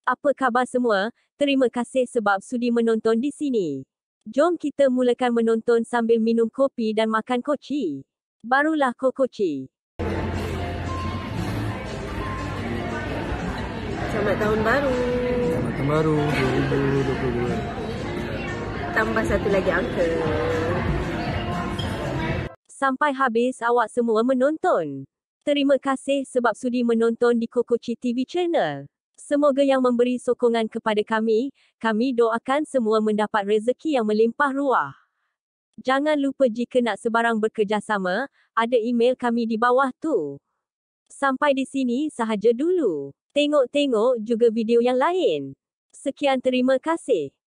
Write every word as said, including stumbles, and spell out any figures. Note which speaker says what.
Speaker 1: Apa khabar semua? Terima kasih sebab sudi menonton di sini. Jom kita mulakan menonton sambil minum kopi dan makan koci. Barulah Kokoci.
Speaker 2: Selamat tahun baru.
Speaker 3: Selamat tahun baru dua ribu dua puluh dua.
Speaker 2: Tambah satu lagi angka.
Speaker 1: Sampai habis awak semua menonton. Terima kasih sebab sudi menonton di Kokoci T V Channel. Semoga yang memberi sokongan kepada kami, kami doakan semua mendapat rezeki yang melimpah ruah. Jangan lupa jika nak sebarang bekerjasama, ada email kami di bawah tu. Sampai di sini sahaja dulu. Tengok-tengok juga video yang lain. Sekian, terima kasih.